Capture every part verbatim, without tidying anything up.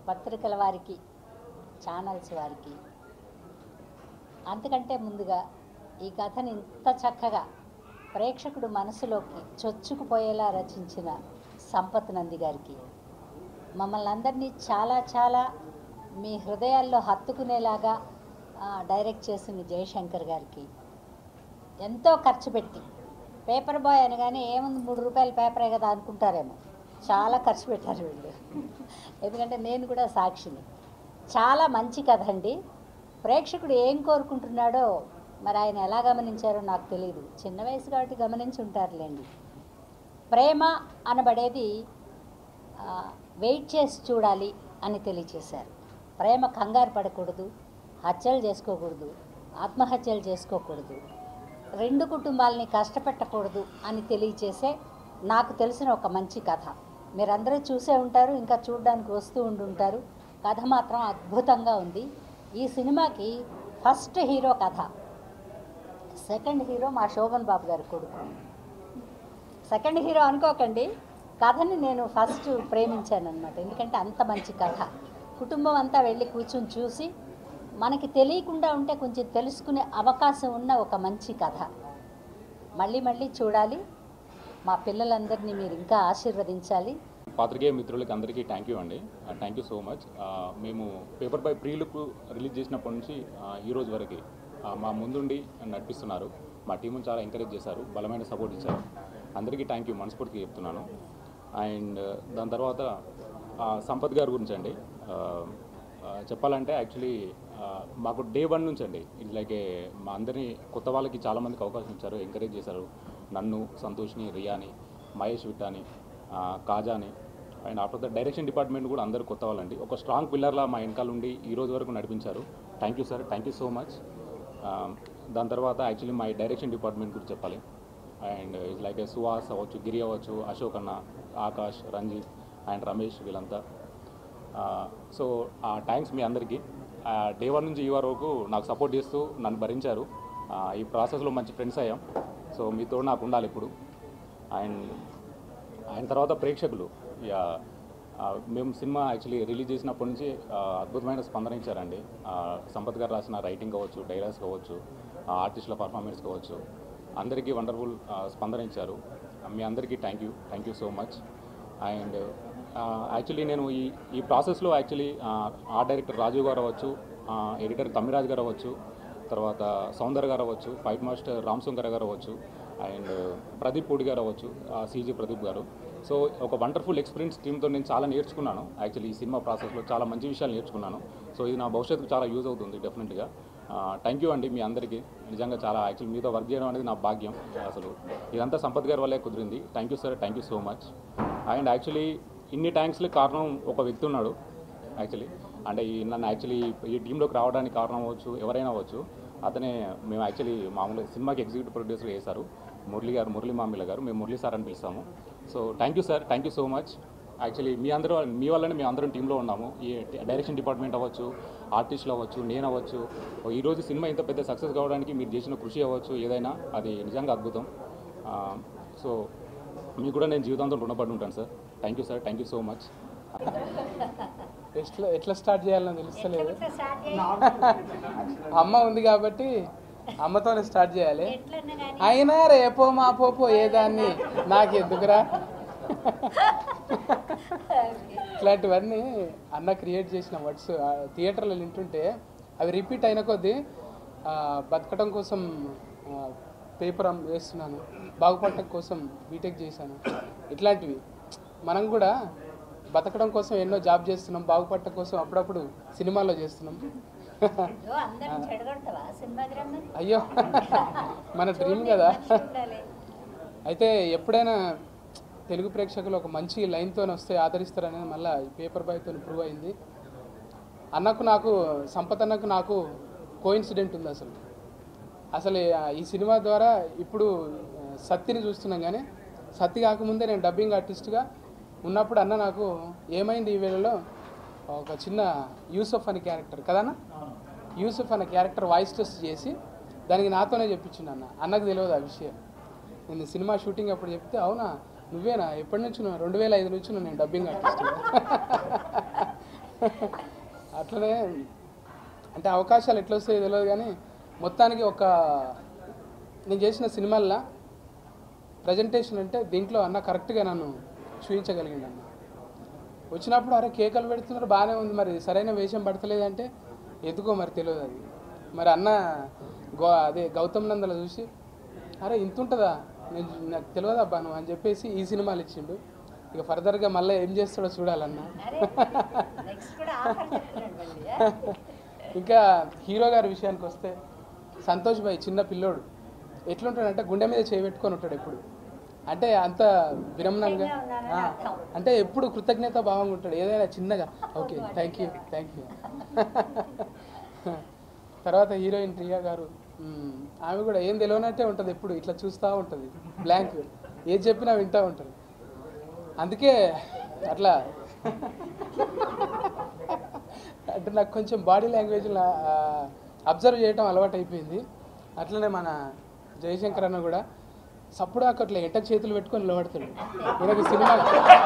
పత్రికల వారికి, ఛానల్స్ వారికి, అంతకంటే ముందుగా ఈ కథని ఇంత చక్కగా ప్రేక్షకుడు మనసులోకి చొచ్చుకుపోయేలా రచించిన సంపత్ నంది గారికి, మమ్మల్ని అందరినీ చాలా చాలా మీ హృదయాల్లో హత్తుకునేలాగా డైరెక్ట్ చేసిన జయశంకర్ గారికి, ఎంతో ఖర్చు పెట్టి, పేపర్ బాయ్ అనగానే ఏముంది మూడు రూపాయల పేపరే కదా అనుకుంటారేమో, చాలా ఖర్చు పెట్టారు వీళ్ళు. ఎందుకంటే నేను కూడా సాక్షిని. చాలా మంచి కథ అండి. ప్రేక్షకుడు ఏం కోరుకుంటున్నాడో మరి ఆయన ఎలా గమనించారో నాకు తెలియదు. చిన్న వయసు కాబట్టి గమనించి ఉంటారులేండి. ప్రేమ అనబడేది వెయిట్ చేసి చూడాలి అని తెలియచేశారు. ప్రేమ కంగారు పడకూడదు, హత్యలు చేసుకోకూడదు, ఆత్మహత్యలు చేసుకోకూడదు, రెండు కుటుంబాలని కష్టపెట్టకూడదు అని తెలియచేసే నాకు తెలిసిన ఒక మంచి కథ. మీరందరూ చూసే ఉంటారు, ఇంకా చూడడానికి వస్తూ ఉండుంటారు. కథ మాత్రం అద్భుతంగా ఉంది. ఈ సినిమాకి ఫస్ట్ హీరో కథ, సెకండ్ హీరో మా శోభన్ బాబు గారి కొడుకు. సెకండ్ హీరో అనుకోకండి, కథని నేను ఫస్ట్ ప్రేమించాను అనమాట. ఎందుకంటే అంత మంచి కథ. కుటుంబం అంతా వెళ్ళి కూర్చొని చూసి మనకి తెలియకుండా ఉంటే కొంచెం తెలుసుకునే అవకాశం ఉన్న ఒక మంచి కథ. మళ్ళీ మళ్ళీ చూడాలి. మా పిల్లలందరినీ మీరు ఇంకా ఆశీర్వదించాలి. పాత్రికేయ మిత్రులకి అందరికీ థ్యాంక్ యూ అండి. Thank you so much. మేము paper boy pre look release చేసినప్పటి నుంచి ఈ రోజు వరకు మా ముందుండి నడిపిస్తున్నారు. మా టీముని చాలా ఎంకరేజ్ చేశారు, బలమైన సపోర్ట్ ఇచ్చారు. అందరికీ థ్యాంక్ యూ మనస్ఫూర్తిగా చెప్తున్నాను. అండ్ దాని తర్వాత సంపత్ గారి గురించి అండి చెప్పాలంటే, యాక్చువల్లీ మాకు డే వన్ నుంచి అండి ఇట్స్ లైక్ మా అందరినీ కొత్త వాళ్ళకి చాలామందికి అవకాశం ఇచ్చారు, ఎంకరేజ్ చేశారు. నన్ను, సంతోష్ని, రియాని, మహేష్ విట్టాని, కాజాని, and after the direction department కూడా అందరూ కొత్త వాళ్ళండి. ఒక స్ట్రాంగ్ పిల్లర్లా మా వెనకాల ఉండి ఈ రోజు వరకు నడిపించారు. Thank you sir, thank you so much. దాని తర్వాత యాక్చువల్లీ మా డైరెక్షన్ డిపార్ట్మెంట్ గురించి చెప్పాలి. అండ్ ఇట్స్ లైక్ సుహాస్ అవ్వచ్చు, గిరి అవ్వచ్చు, అశోక్ అన్న, ఆకాష్, రంజిత్ అండ్ రమేష్, వీళ్ళంతా. సో థ్యాంక్స్ మీ అందరికీ. డే వన్ నుంచి ఈ వరకు నాకు సపోర్ట్ చేస్తూ నన్ను భరించారు. ఈ ప్రాసెస్లో మంచి ఫ్రెండ్స్ అయ్యాం. సో మీతో నాకు ఉండాలి ఇప్పుడు. అండ్ ఆయన తర్వాత ప్రేక్షకులు, మేము సినిమా యాక్చువల్లీ రిలీజ్ చేసినప్పటి నుంచి అద్భుతమైన స్పందన ఇచ్చారండి. సంపత్ గారు రాసిన రైటింగ్ కావచ్చు, డైలాగ్స్ కావచ్చు, ఆర్టిస్టుల పర్ఫార్మెన్స్ కావచ్చు, అందరికీ వండర్ఫుల్ స్పందన ఇచ్చారు. మీ అందరికీ thank you, thank you so much. And actually నేను ఈ ఈ ప్రాసెస్లో యాక్చువల్లీ ఆర్ట్ డైరెక్టర్ రాజీవ్ గారు అవ్వచ్చు, ఎడిటర్ తమ్మిరాజ్ గారు అవ్వచ్చు, తర్వాత సౌందర్ గారు అవ్వచ్చు, ఫైట్ మాస్టర్ రామ్ శంకర్ గారు అవ్వచ్చు, అండ్ ప్రదీప్ పూడి గారు అవ్వచ్చు, సీజీ ప్రదీప్ గారు. సో ఒక వండర్ఫుల్ ఎక్స్పీరియన్స్ టీమ్తో నేను చాలా నేర్చుకున్నాను. యాక్చువల్లీ ఈ సినిమా ప్రాసెస్లో చాలా మంచి విషయాలు నేర్చుకున్నాను. సో ఇది నా భవిష్యత్తుకు చాలా యూజ్ అవుతుంది డెఫినెట్గా. థ్యాంక్ యూ అండి మీ అందరికీ. నిజంగా చాలా యాక్చువల్లీ మీతో వర్క్ చేయడం అనేది నా భాగ్యం. అసలు ఇదంతా సంపత్ గారి వల్లే కుదిరింది. Thank you sir, thank you so much. And actually ఇన్ని థ్యాంక్స్కి కారణం ఒక వ్యక్తి ఉన్నాడు యాక్చువల్లీ. అంటే ఈ నన్ను యాక్చువల్లీ ఈ టీంలోకి రావడానికి కారణం అవ్వచ్చు, ఎవరైనా అవ్వచ్చు. అతనే మేము యాక్చువల్లీ మామూలుగా సినిమాకి ఎగ్జిక్యూటివ్ ప్రొడ్యూసర్ చేశారు, మురళి గారు, మురళి మామిల గారు. మేము మురళి సార్ అని పిలుస్తాము. So thank you sir, thank you so much. Actually మీ అందరూ మీ వల్లనే మేము అందరం టీంలో ఉన్నాము. ఈ డైరెక్షన్ డిపార్ట్మెంట్ అవ్వచ్చు, ఆర్టిస్టులు అవ్వచ్చు, నేను అవ్వచ్చు. ఈరోజు సినిమా ఇంత పెద్ద సక్సెస్ కావడానికి మీరు చేసిన కృషి అవ్వచ్చు, ఏదైనా అది నిజంగా అద్భుతం. సో మీకు కూడా నేను జీవితాంతం రుణపడి ఉంటాను sir. Thank you sir, thank you so much. ఎట్లా ఎట్లా స్టార్ట్ చేయాలని తెలుస్తలేదు. అమ్మ ఉంది కాబట్టి అమ్మతోనే స్టార్ట్ చేయాలి. అయినా రేపో మా పోపో ఏదాన్ని నాకు ఎందుకురా. ఇట్లాంటివన్నీ అన్న క్రియేట్ చేసిన వర్డ్స్ థియేటర్లో వింటుంటే అవి రిపీట్ అయిన కొద్దీ బతకడం కోసం పేపర్ వేస్తున్నాను, బాగుపడటం కోసం బీటెక్ చేశాను. ఇట్లాంటివి మనం కూడా బతకడం కోసం ఎన్నో జాబ్ చేస్తున్నాం, బాగుపడటం కోసం అప్పుడప్పుడు సినిమాలో చేస్తున్నాం. అయ్యో మన డ్రీమ్ కదా. అయితే ఎప్పుడైనా తెలుగు ప్రేక్షకులు ఒక మంచి లైన్తో వస్తే ఆదరిస్తారనేది మళ్ళీ ఈ పేపర్ బాయ్తో ప్రూవ్ అయింది. అన్నకు నాకు, సంపత్ అన్నకు నాకు కోఇన్సిడెంట్ ఉంది. అసలు అసలు ఈ సినిమా ద్వారా ఇప్పుడు సత్తిని చూస్తున్నాం, కానీ సత్తి కాకముందే నేను డబ్బింగ్ ఆర్టిస్ట్గా ఉన్నప్పుడు అన్న నాకు ఏమైంది ఈ వేళలో ఒక చిన్న యూసఫ్ అనే క్యారెక్టర్ కదన్నా, యూసఫ్ అనే క్యారెక్టర్ వాయిస్ టెస్ట్ చేసి దానికి నాతోనే చెప్పించింది అన్న. అన్నకు తెలియదు ఆ విషయం. నేను సినిమా షూటింగ్ అప్పుడు చెప్తే, అవునా నువ్వేనా, ఎప్పటి నుంచి? రెండు వేల ఐదు నుంచి నేను డబ్బింగ్ ఆర్టిస్ట్. అట్లనే అంటే అవకాశాలు ఎట్లా వస్తాయో తెలియదు కానీ మొత్తానికి ఒక నేను చేసిన సినిమాల్లో ప్రజెంటేషన్ అంటే దీంట్లో అన్న కరెక్ట్గా నన్ను చూపించగలిగింది అన్న. వచ్చినప్పుడు అరే కేకలు పెడుతున్నారు బాగానే ఉంది, మరి సరైన వేషం పడతలేదంటే ఎందుకో మరి తెలియదు అది. మరి అన్న గో అదే గౌతమ్ నందల చూసి అరే ఇంత ఉంటుందా, నేను నాకు తెలియదబ్బా నువ్వు అని చెప్పేసి ఈ సినిమాలు ఇచ్చిండు. ఇక ఫర్దర్గా మళ్ళీ ఏం చేస్తాడో చూడాలన్న. ఇంకా హీరో గారి విషయానికి వస్తే సంతోష్ భాయ్ చిన్న పిల్లోడు ఎట్లుంటాడంటే గుండె మీద చేయబెట్టుకొని ఉంటాడు ఎప్పుడు, అంటే అంత విరమణంగా అంటే ఎప్పుడు కృతజ్ఞత భావంగా ఉంటాడు. ఏదైనా చిన్నగా okay thank you thank you. తర్వాత హీరోయిన్ ప్రియా గారు ఆమె కూడా ఏం తెలియనట్టే ఉంటుంది, ఎప్పుడు ఇట్లా చూస్తూ ఉంటుంది, బ్లాంక్ ఏది చెప్పినా వింటూ ఉంటుంది. అందుకే అట్లా అంటే నాకు కొంచెం బాడీ లాంగ్వేజ్ అబ్జర్వ్ చేయడం అలవాటు అయిపోయింది. అట్లనే మన జయశంకర్ అన్న కూడా సప్పుడు అట్లా ఎంట చేతులు పెట్టుకొని నిలబడతాడు. ఈయనకి సినిమా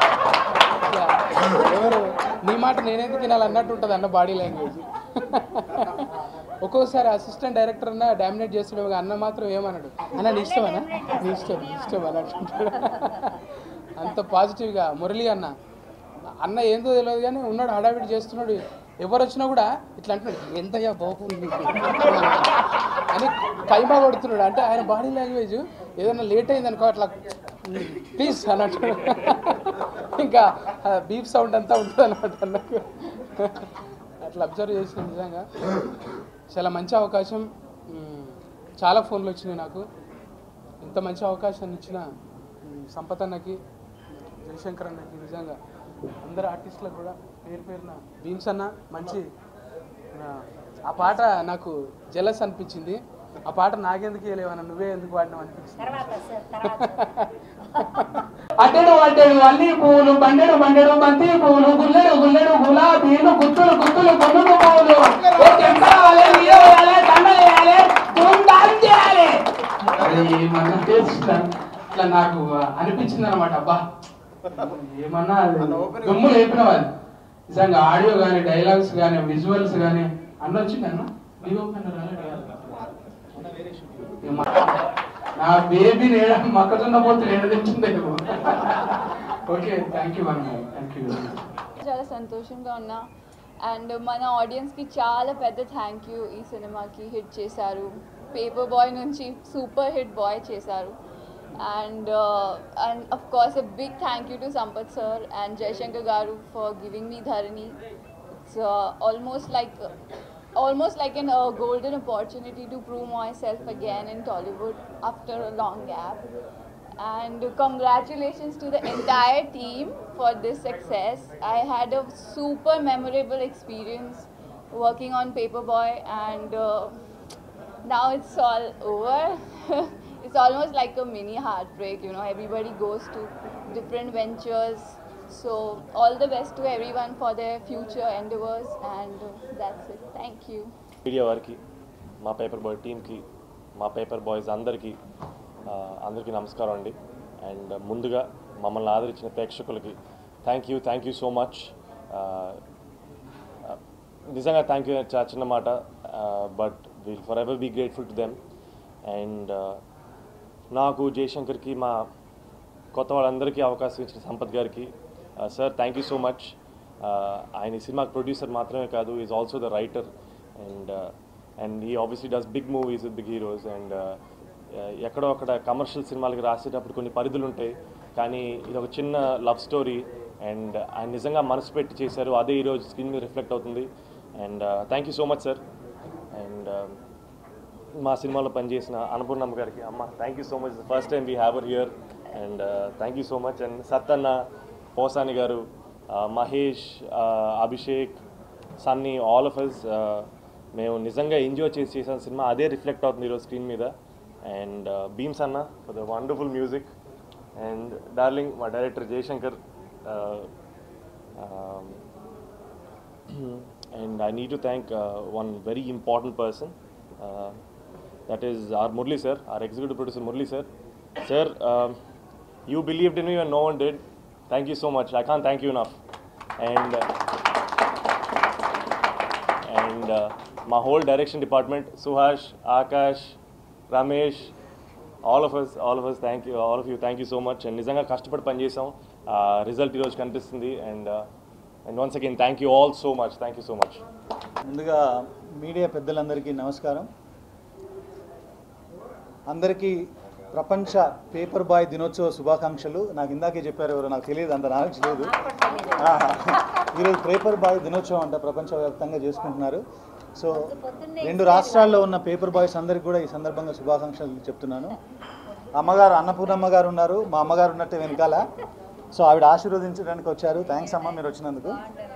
ఎవరు నీ మాట నేనెందుకు వినాలి అన్నట్టు ఉంటుంది అన్న బాడీ లాంగ్వేజ్. ఒక్కోసారి అసిస్టెంట్ డైరెక్టర్ అన్న డామినేట్ చేస్తున్నాడు, అన్న మాత్రం ఏమన్నాడు అన్న నీ ఇష్టం అన్న నీ ఇష్టం నీ ఇష్టం అన్నట్టుంటాడు. అంత పాజిటివ్గా మురళి అన్న అన్న ఏందో తెలియదు కానీ ఉన్నాడు, హడావిడి చేస్తున్నాడు. ఎవరు వచ్చినా కూడా ఇట్లా అంటున్నాడు ఎంతయ్యా బాగుంది అని కైమా కొడుతున్నాడు. అంటే ఆయన బాడీ లాంగ్వేజ్ ఏదైనా లేట్ అయింది అనుకో అట్లా ప్లీజ్ అన్నట్టు ఇంకా బీప్ సౌండ్ అంతా ఉంటుంది అన్నమాట అన్నకు. అట్లా అబ్జర్వ్ చేసిన నిజంగా చాలా మంచి అవకాశం. చాలా ఫోన్లు వచ్చినాయి నాకు. ఇంత మంచి అవకాశాన్ని ఇచ్చిన సంపత్ అన్నకి, జయశంకర్ అన్నకి, నిజంగా అందరు ఆర్టిస్టులకు కూడా పేరు పేరున భీమ్స్ అన్న మంచి ఆ పాట నాకు జెలస్ అనిపించింది. ఆ పాట నాకెందుకు వేయలేవన్న నువ్వే ఎందుకు వాడినావు అనిపించింది. అట్టెడు అట్టెడు అల్లి పువ్వులు బండెడు బండెడు బంతి పువ్వులు గుల్లెడు గుల్లెడు గులాబీలు గుత్తులు గుత్తులు కొనుగు పువ్వులు ఇట్లా నాకు అనిపించింది అనమాట. అబ్బా ఏమన్నా దుమ్ము లేపిన వాళ్ళు నిజంగా ఆడియో కానీ డైలాగ్స్ కానీ విజువల్స్ కానీ అన్న వచ్చిందన్న నా బేబీ నేడ మొక్కజొన్న పోతే నేడ తెచ్చిందేమో. ఓకే థ్యాంక్ యూ అన్న థ్యాంక్ యూ. చాలా సంతోషంగా ఉన్నా అండ్ మన ఆడియన్స్కి చాలా పెద్ద థ్యాంక్ యూ. ఈ సినిమాకి హిట్ చేశారు, పేపర్ బాయ్ నుంచి సూపర్ హిట్ బాయ్ చేశారు. And uh, and of course a big thank you to Sampath sir and Jayashankar garu for giving me Dharani. It's uh, almost like uh, almost like an uh, golden opportunity to prove myself again in Tollywood after a long gap. And congratulations to the entire team for this success. I had a super memorable experience working on Paperboy, and uh, now it's all over. It's almost like a mini heartbreak, you know, everybody goes to different ventures. So all the best to everyone for their future endeavors, and uh, that's it. Thank you. Media వారికి, మా paper boy టీమ్కి, మా paper boys అందరికీ అందరికీ నమస్కారం అండి. And ముందుగా మమ్మల్ని ఆదరించిన ప్రేక్షకులకి thank you thank you so much. నిజంగా థ్యాంక్ యూ చిన్న మాట, but will for ever be grateful to them. And నాకు జయశంకర్కి, మా కొత్త వాళ్ళందరికీ అవకాశం ఇచ్చిన సంపత్ గారికి sir thank you so much. ఆయన ఈ సినిమాకి ప్రొడ్యూసర్ మాత్రమే కాదు, is also the writer. And and ఈ obviously does big movies with big heroes. And ఎక్కడో అక్కడ కమర్షియల్ సినిమాలకి రాసేటప్పుడు కొన్ని పరిధులు ఉంటాయి, కానీ ఇది ఒక చిన్న లవ్ స్టోరీ. అండ్ ఆయన నిజంగా మనసు పెట్టి చేశారు, అదే ఈరోజు స్క్రీన్ మీద రిఫ్లెక్ట్ అవుతుంది. And thank you so much sir. And మా సినిమాలో పనిచేసిన అనుపూర్ణమ్మ గారికి, అమ్మ thank you so much, first time we have her here. And thank you so much. And Sattanna, Posani గారు, Mahesh, Abhishek, Sunny, all of us మేము నిజంగా ఎంజాయ్ చేసి చేసిన సినిమా అదే రిఫ్లెక్ట్ అవుతుంది ఈరోజు స్క్రీన్ మీద. అండ్ భీమ్స్ అన్న for the wonderful music. And darling మా director Jayashankar. And I need to thank one very important person. That is our Murli sir, our executive producer Murli sir. Sir, um, you believed in me when no one did. Thank you so much. I can't thank you enough. And uh, and మా whole direction department, Suhas, Akash, Ramesh, all of us all of us thank you all of you thank you so much. And నిజంగా కష్టపడి పనిచేసాం, result ఈరోజు కనిపిస్తుంది. And and once again thank you all so much, thank you so much. ముందుగా media పెద్దలందరికీ నమస్కారం. అందరికీ ప్రపంచ పేపర్ బాయ్ దినోత్సవ శుభాకాంక్షలు. నాకు ఇందాకే చెప్పారు ఎవరు, నాకు తెలియదు, అంత నాలెడ్జ్ లేదు. ఈరోజు పేపర్ బాయ్ దినోత్సవం అంట ప్రపంచవ్యాప్తంగా చేసుకుంటున్నారు. సో రెండు రాష్ట్రాల్లో ఉన్న పేపర్ బాయ్స్ అందరికీ కూడా ఈ సందర్భంగా శుభాకాంక్షలు చెప్తున్నాను. అమ్మగారు అన్నపూర్ణమ్మ గారు ఉన్నారు, మా అమ్మగారు ఉన్నట్టే వెనకాల. సో ఆవిడ ఆశీర్వదించడానికి వచ్చారు. థ్యాంక్స్ అమ్మ మీరు వచ్చినందుకు.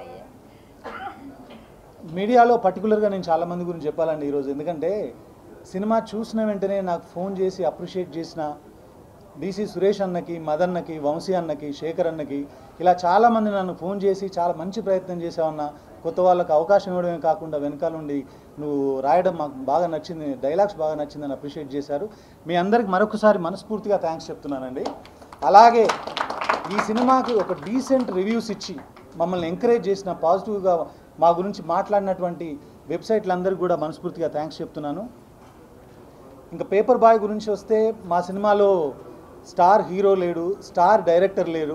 మీడియాలో పర్టికులర్గా నేను చాలామంది గురించి చెప్పాలండి ఈరోజు. ఎందుకంటే సినిమా చూసిన వెంటనే నాకు ఫోన్ చేసి అప్రిషియేట్ చేసిన డీసీ సురేష్ అన్నకి, మదన్నకి, వంశీ అన్నకి, శేఖర్ అన్నకి, ఇలా చాలామంది నన్ను ఫోన్ చేసి చాలా మంచి ప్రయత్నం చేసావన్న, కొత్త వాళ్ళకి అవకాశం ఇవ్వడమే కాకుండా వెనకాల నుండి నువ్వు రాయడం మాకు బాగా నచ్చింది, డైలాగ్స్ బాగా నచ్చిందని అప్రిషియేట్ చేశారు. మీ అందరికి మరొకసారి మనస్ఫూర్తిగా థ్యాంక్స్ చెప్తున్నానండి. అలాగే ఈ సినిమాకి ఒక డీసెంట్ రివ్యూస్ ఇచ్చి మమ్మల్ని ఎంకరేజ్ చేసిన, పాజిటివ్గా మా గురించి మాట్లాడినటువంటి వెబ్సైట్లందరికీ కూడా మనస్ఫూర్తిగా థ్యాంక్స్ చెప్తున్నాను. ఇంకా పేపర్ బాయ్ గురించి వస్తే, మా సినిమాలో స్టార్ హీరో లేడు, స్టార్ డైరెక్టర్ లేరు.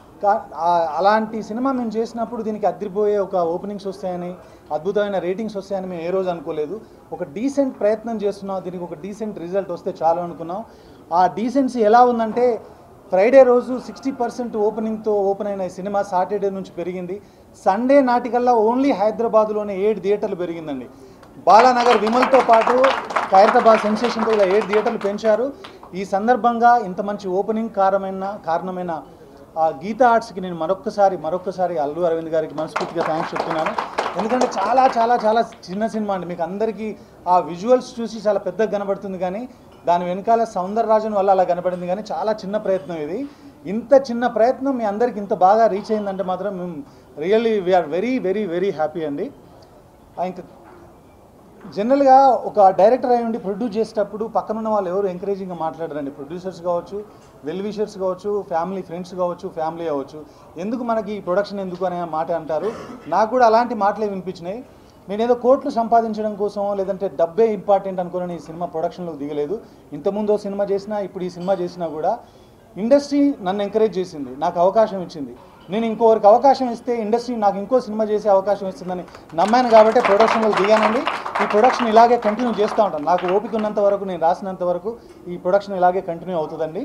అలాంటి సినిమా మేము చేసినప్పుడు దీనికి అదిరిపోయే ఒక ఓపెనింగ్స్ వస్తాయని, అద్భుతమైన రేటింగ్స్ వస్తాయని మేము ఏ రోజు అనుకోలేదు. ఒక డీసెంట్ ప్రయత్నం చేస్తున్నాం, దీనికి ఒక డీసెంట్ రిజల్ట్ వస్తే చాలు అనుకున్నాం. ఆ డీసెన్సీ ఎలా ఉందంటే, ఫ్రైడే రోజు సిక్స్టీ పర్సెంట్ ఓపెనింగ్తో ఓపెన్ అయిన ఈ సినిమా సాటర్డే నుంచి పెరిగింది. సండే నాటికల్లా ఓన్లీ హైదరాబాద్లోనే ఏడు థియేటర్లు పెరిగిందండి. బాలానగర్ విమల్తో పాటు ఖైరతాబాద్ సెన్సేషన్తో ఇలా ఏడు థియేటర్లు పెంచారు. ఈ సందర్భంగా ఇంత మంచి ఓపెనింగ్ కారణమైన కారణమైన ఆ గీతా ఆర్ట్స్కి నేను మరొక్కసారి మరొక్కసారి అల్లు అరవింద్ గారికి మనస్ఫూర్తిగా థ్యాంక్స్ చెప్తున్నాను. ఎందుకంటే చాలా చాలా చాలా చిన్న సినిమా అండి. మీకు అందరికీ ఆ విజువల్స్ చూసి చాలా పెద్దగా కనబడుతుంది, కానీ దాని వెనకాల సౌందరరాజన్ వల్ల అలా కనబడింది. కానీ చాలా చిన్న ప్రయత్నం ఇది. ఇంత చిన్న ప్రయత్నం మీ అందరికి ఇంత బాగా రీచ్ అయిందంటే మాత్రం మేము really we are very very very happy అండి. ఇంకా జనరల్గా ఒక డైరెక్టర్ అయి ఉండి ప్రొడ్యూస్ చేసేటప్పుడు పక్కనున్న వాళ్ళు ఎవరు ఎంకరేజింగ్గా మాట్లాడరండి. ప్రొడ్యూసర్స్ కావచ్చు, వెల్ విషర్స్ కావచ్చు, ఫ్యామిలీ ఫ్రెండ్స్ కావచ్చు, ఫ్యామిలీ అవ్వచ్చు, ఎందుకు మనకి ఈ ప్రొడక్షన్ ఎందుకు అనే మాట అంటారు. నాకు కూడా అలాంటి మాటలే వినిపించినాయి. నేనేదో కోట్లు సంపాదించడం కోసం, లేదంటే డబ్బే ఇంపార్టెంట్ అనుకుని ఈ సినిమా ప్రొడక్షన్లోకి దిగలేదు. ఇంతకుముందు సినిమా చేసినా, ఇప్పుడు ఈ సినిమా చేసినా కూడా ఇండస్ట్రీ నన్ను ఎంకరేజ్ చేసింది, నాకు అవకాశం ఇచ్చింది. నేను ఇంకోరికి అవకాశం ఇస్తే ఇండస్ట్రీ నాకు ఇంకో సినిమా చేసే అవకాశం ఇస్తుందని నమ్మాను కాబట్టి ప్రొడక్షన్లోకి దిగానండి. ఈ ప్రొడక్షన్ ఇలాగే కంటిన్యూ చేస్తూ ఉంటాను. నాకు ఓపిక ఉన్నంత వరకు, నేను రాసినంత వరకు ఈ ప్రొడక్షన్ ఇలాగే కంటిన్యూ అవుతుందండి.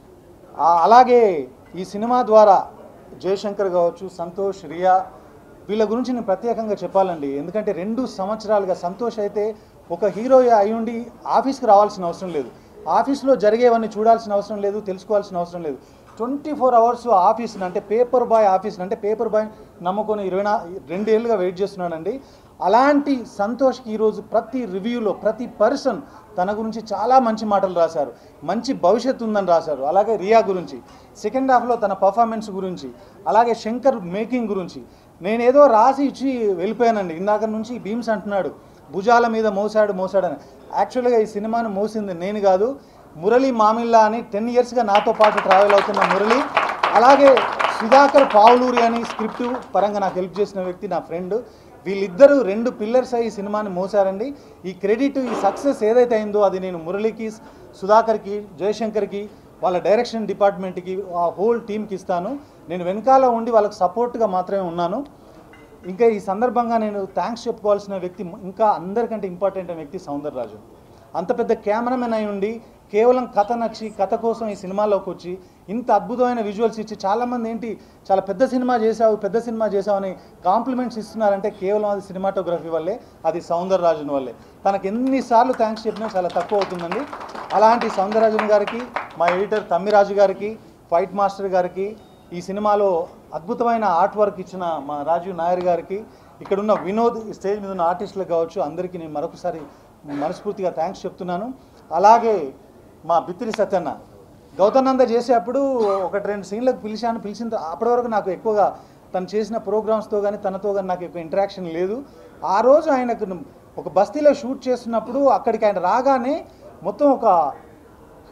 అలాగే ఈ సినిమా ద్వారా జయశంకర్ కావచ్చు, సంతోష్, రియా, వీళ్ళ గురించి నేను ప్రత్యేకంగా చెప్పాలండి. ఎందుకంటే రెండు సంవత్సరాలుగా సంతోష్ అయితే ఒక హీరో అయ్యుండి ఆఫీస్కి రావాల్సిన అవసరం లేదు, ఆఫీస్లో జరిగేవన్నీ చూడాల్సిన అవసరం లేదు, తెలుసుకోవాల్సిన అవసరం లేదు. ట్వంటీ ఫోర్ అవర్స్ ఆఫీస్ని, అంటే పేపర్ బాయ్ ఆఫీస్ని, అంటే పేపర్ బాయ్ నమ్ముకొని ఇరవై నా రెండేళ్ళుగా వెయిట్ చేస్తున్నానండి. అలాంటి సంతోష్కి ఈరోజు ప్రతి రివ్యూలో ప్రతి పర్సన్ తన గురించి చాలా మంచి మాటలు రాశారు, మంచి భవిష్యత్తు ఉందని రాశారు. అలాగే రియా గురించి సెకండ్ హాఫ్లో తన పర్ఫార్మెన్స్ గురించి, అలాగే శంకర్ మేకింగ్ గురించి నేనేదో రాసి ఇచ్చి వెళ్ళిపోయానండి. ఇందాక నుంచి భీమ్స్ అంటున్నాడు భుజాల మీద మోసాడు మోసాడని. యాక్చువల్గా ఈ సినిమాను మోసింది నేను కాదు, మురళి మామిల్లా అని టెన్ ఇయర్స్గా నాతో పాటు ట్రావెల్ అవుతున్న మురళి, అలాగే సుధాకర్ పావులూరి అని స్క్రిప్ట్ పరంగా నాకు హెల్ప్ చేసిన వ్యక్తి నా ఫ్రెండ్. వీళ్ళిద్దరూ రెండు పిల్లర్స్ అయ్యి సినిమాని మోసారండి. ఈ క్రెడిట్, ఈ సక్సెస్ ఏదైతే అయిందో అది నేను మురళికి, సుధాకర్కి, జయశంకర్కి, వాళ్ళ డైరెక్షన్ డిపార్ట్మెంట్కి, ఆ హోల్ టీమ్కి ఇస్తాను. నేను వెనకాల ఉండి వాళ్ళకి సపోర్ట్గా మాత్రమే ఉన్నాను. ఇంకా ఈ సందర్భంగా నేను థ్యాంక్స్ చెప్పుకోవాల్సిన వ్యక్తి, ఇంకా అందరికంటే ఇంపార్టెంట్ అయిన వ్యక్తి సౌందరరాజన్. అంత పెద్ద కెమెరామెన్ అయి ఉండి కేవలం కథ నచ్చి కథ కోసం ఈ సినిమాలోకి వచ్చి ఇంత అద్భుతమైన విజువల్స్ ఇచ్చి, చాలామంది ఏంటి చాలా పెద్ద సినిమా చేసావు పెద్ద సినిమా చేసావు అని కాంప్లిమెంట్స్ ఇస్తున్నారంటే కేవలం అది సినిమాటోగ్రఫీ వల్లే, అది సౌందరరాజన్ వల్లే. తనకు ఎన్నిసార్లు థ్యాంక్స్ చెప్పినా చాలా తక్కువ అవుతుందండి. అలాంటి సౌందరరాజన్ గారికి, మా ఎడిటర్ తమ్మిరాజు గారికి, ఫైట్ మాస్టర్ గారికి, ఈ సినిమాలో అద్భుతమైన ఆర్ట్ వర్క్ ఇచ్చిన మా రాజీవ్ నాయర్ గారికి, ఇక్కడున్న వినోద్, స్టేజ్ మీద ఉన్న ఆర్టిస్టులకు కావచ్చు, అందరికీ నేను మరొకసారి మనస్ఫూర్తిగా థ్యాంక్స్ చెప్తున్నాను. అలాగే మా బిత్తిరి సత్యన్న గౌతమ్నంద చేసేటప్పుడు ఒకటి రెండు సీన్లకు పిలిచాను. పిలిచిన అప్పటి వరకు నాకు ఎక్కువగా తను చేసిన ప్రోగ్రామ్స్తో కానీ తనతో కానీ నాకు ఎక్కువ ఇంటరాక్షన్ లేదు. ఆ రోజు ఆయనకు ఒక బస్తీలో షూట్ చేస్తున్నప్పుడు అక్కడికి ఆయన రాగానే మొత్తం ఒక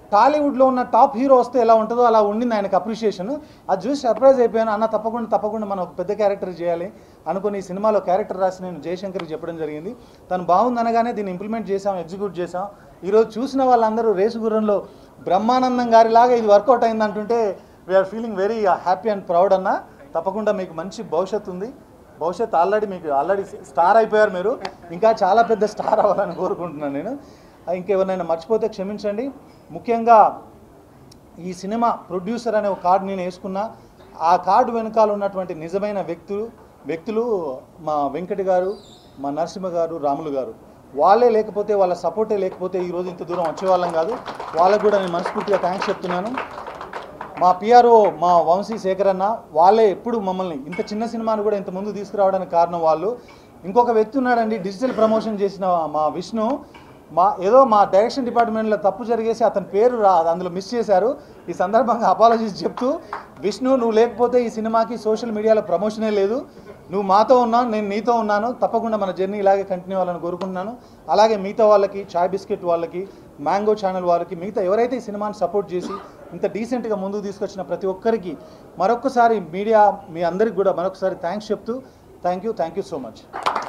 టాలీవుడ్లో ఉన్న టాప్ హీరో వస్తే ఎలా ఉంటుందో అలా ఉండింది ఆయనకు అప్రిషియేషన్. అది చూసి సర్ప్రైజ్ అయిపోయాను. అన్న తప్పకుండా తప్పకుండా మనం ఒక పెద్ద క్యారెక్టర్ చేయాలి అనుకుని ఈ సినిమాలో క్యారెక్టర్ రాసి నేను జయశంకర్కి చెప్పడం జరిగింది. తను బాగుందనగానే దీన్ని ఇంప్లిమెంట్ చేసాం, ఎగ్జిక్యూట్ చేసాం. ఈరోజు చూసిన వాళ్ళందరూ రేసు గుర్రంలో బ్రహ్మానందం గారిలాగా ఇది వర్కౌట్ అయింది అంటుంటే we are feeling very happy and proud అన్న. తప్పకుండా మీకు మంచి భవిష్యత్తు ఉంది. భవిష్యత్తు ఆల్రెడీ మీకు ఆల్రెడీ స్టార్ అయిపోయారు, మీరు ఇంకా చాలా పెద్ద స్టార్ అవ్వాలని కోరుకుంటున్నాను నేను. ఇంకెవరినైనా మర్చిపోతే క్షమించండి. ముఖ్యంగా ఈ సినిమా ప్రొడ్యూసర్ అనే ఒక కార్డు నేను వేసుకున్నా. ఆ కార్డు వెనకాల ఉన్నటువంటి నిజమైన వ్యక్తులు వ్యక్తులు మా వెంకటి గారు, మా నరసింహ గారు, రాములు గారు. వాళ్ళే లేకపోతే, వాళ్ళ సపోర్టే లేకపోతే ఈరోజు ఇంత దూరం వచ్చేవాళ్ళం కాదు. వాళ్ళకు కూడా నేను మనస్ఫూర్తిగా థ్యాంక్స్ చెప్తున్నాను. మా పిఆర్ఓ మా వంశీ శేఖర్ అన్న, వాళ్ళే ఎప్పుడు మమ్మల్ని ఇంత చిన్న సినిమాను కూడా ఇంత ముందు తీసుకురావడానికి కారణం వాళ్ళు. ఇంకొక వ్యక్తి ఉన్నాడండి, డిజిటల్ ప్రమోషన్ చేసిన మా విష్ణు. మా ఏదో మా డైరెక్షన్ డిపార్ట్మెంట్లో తప్పు జరిగేసి అతని పేరు రా అందులో మిస్ చేశారు. ఈ సందర్భంగా అపాలజీస్ చెప్తూ, విష్ణు నువ్వు లేకపోతే ఈ సినిమాకి సోషల్ మీడియాలో ప్రమోషనే లేదు. నువ్వు మాతో ఉన్నావు, నేను నీతో ఉన్నాను. తప్పకుండా మన జర్నీ ఇలాగే కంటిన్యూ అవ్వాలని కోరుకుంటున్నాను. అలాగే మిగతా వాళ్ళకి, చాయ్ బిస్కెట్ వాళ్ళకి, మ్యాంగో ఛానల్ వాళ్ళకి, మిగతా ఎవరైతే ఈ సినిమాని సపోర్ట్ చేసి ఇంత డీసెంట్గా ముందుకు తీసుకొచ్చిన ప్రతి ఒక్కరికి మరొకసారి మీడియా మీ అందరికి కూడా మరొకసారి థ్యాంక్స్ చెప్తూ thank you thank you so much.